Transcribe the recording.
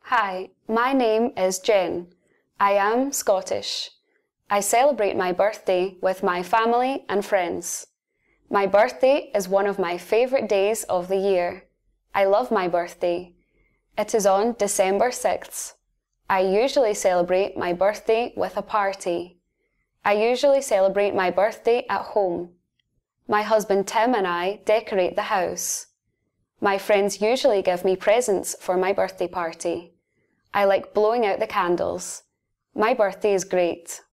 Hi, my name is Jen. I am Scottish. I celebrate my birthday with my family and friends. My birthday is one of my favourite days of the year. I love my birthday. It is on December 6th. I usually celebrate my birthday with a party. I usually celebrate my birthday at home. My husband Tim and I decorate the house. My friends usually give me presents for my birthday party. I like blowing out the candles. My birthday is great.